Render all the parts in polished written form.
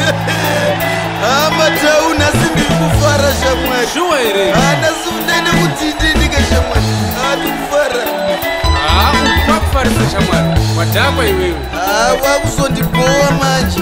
Amatauna sindi kufara shamwari. Shuwa ere. Nasundene kutindindika shamwari. Kufara. Ukufarisa shamwari. Wadakwa iwewe. Wakusondibowa manje.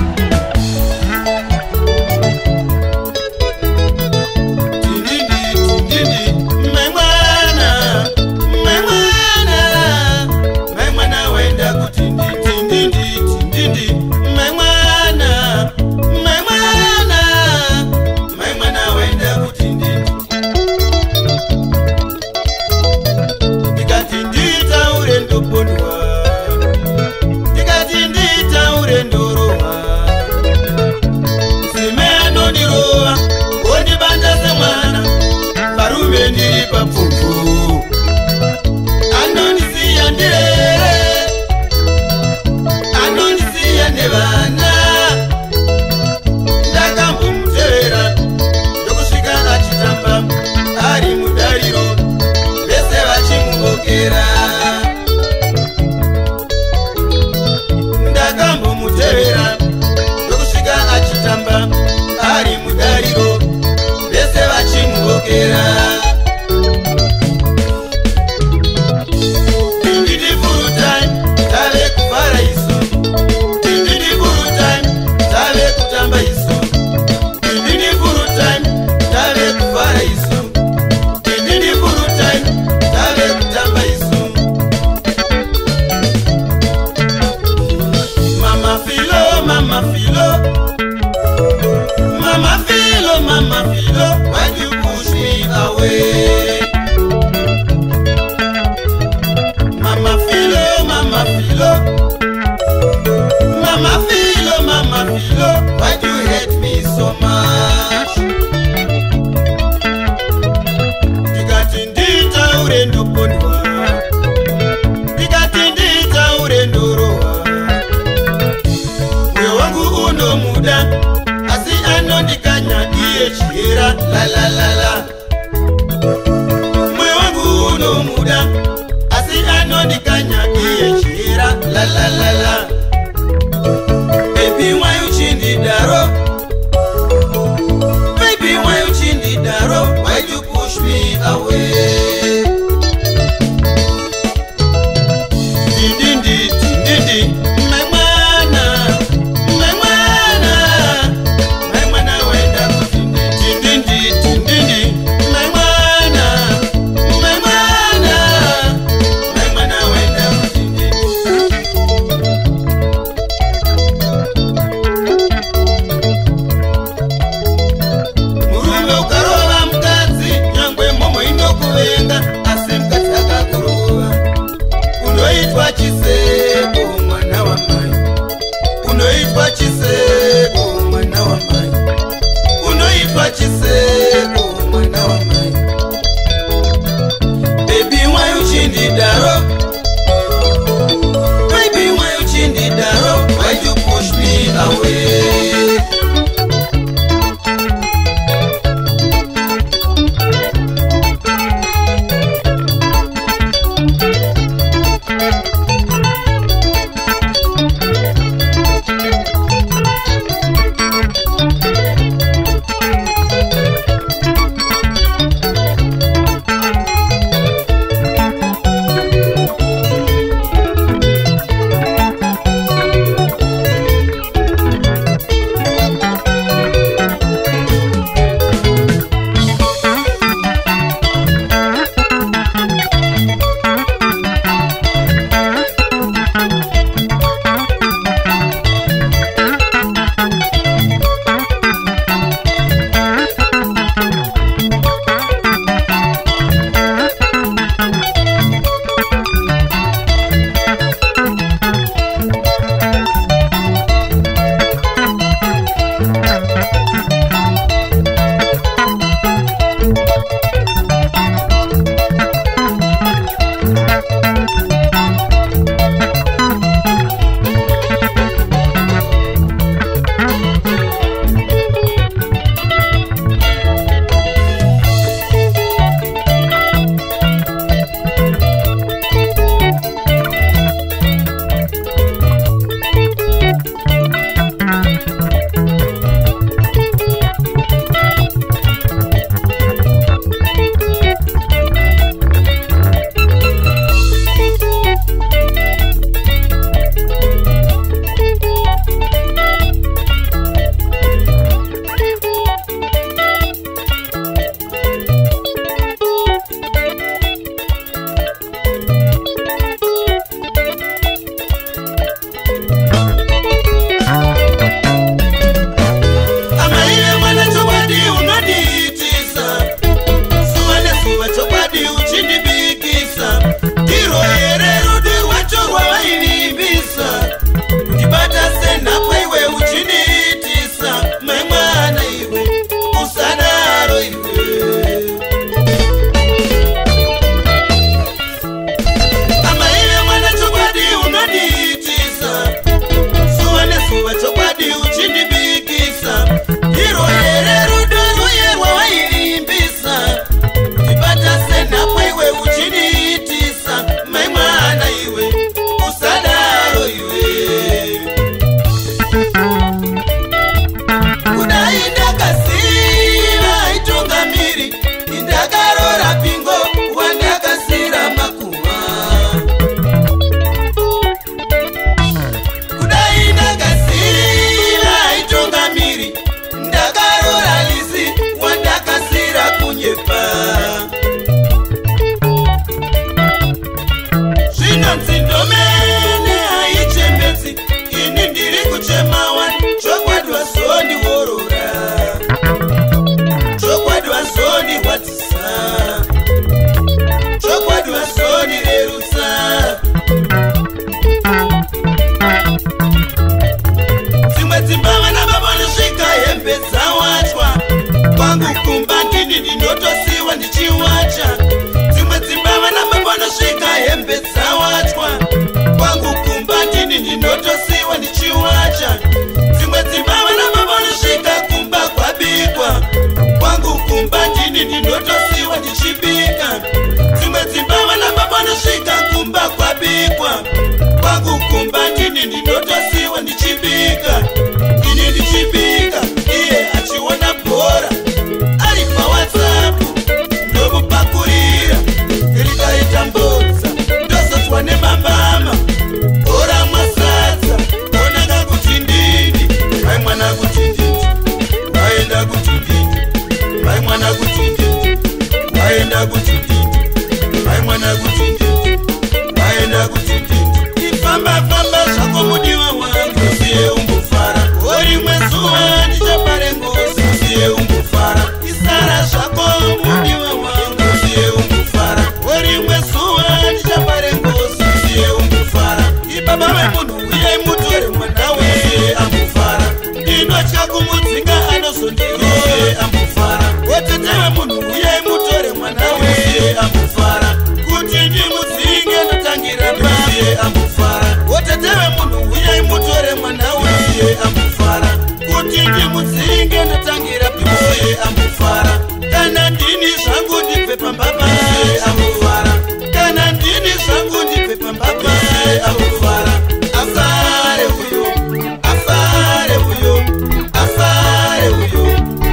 ini ndinotosiwa ndichibika, ini ndichibika, iye achiona bhora ari paWhatsApp ndomupakurira rikaita mbodza ndozotwa nemambama bhora mwasadza onanga kuti ndini vai mwana kuti ndini vaenda kuti ndini vai mwana kuti ndini vaenda kuti ndini vai mwana kuti ndini vaenda kuti ndini ifamba zvako mudiwa wangu usiye umbofara orimwe zuva ndichapare ngozi usiye umbofara isara zvako mudiwa wangu usiye umbofara orimwe zuva ndichapare ngozi usiye umbofara ibaba vemunhu uyai mutore mwana weye ambofara ndinotya kumudzinga anozondiroye ambofara otete vemunhu uyai mutore mwana weye ambofara kuti ndimudzinge ndotangira paye ambofara otete vemunhu uyai mutore mwana weye ambofara kuti ndimudzinge ndotangira paye ambofara kana ndini zvangu ndibve pambaba ye ambofara kana ndini zvangu ndibve pambaba ye ambofara afare uyo afare uyo afare uyo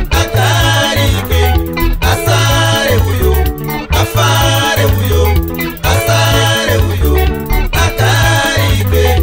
akarike asare uyo afare uyo asare uyo akarike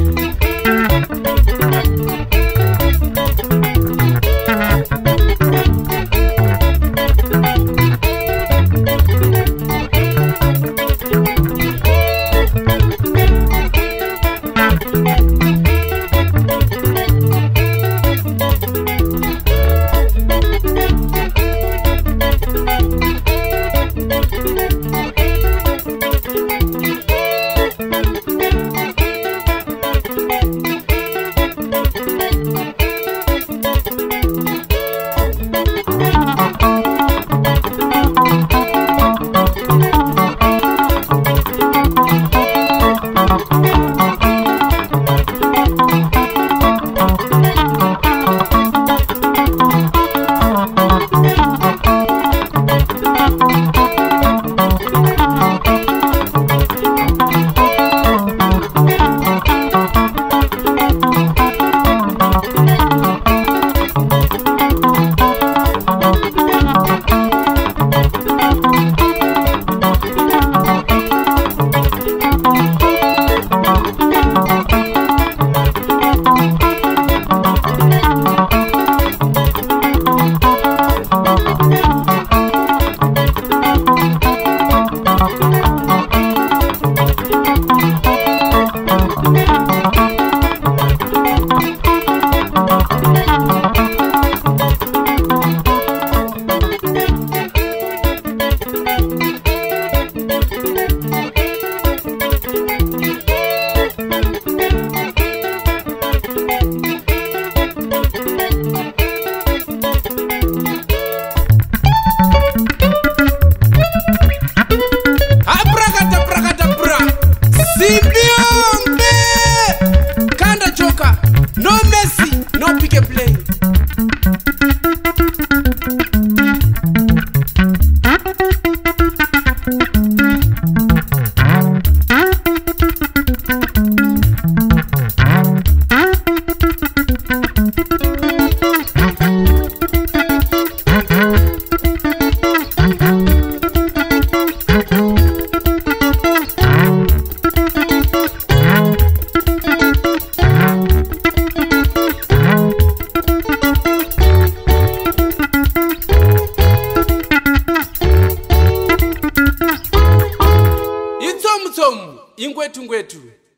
Ingwetu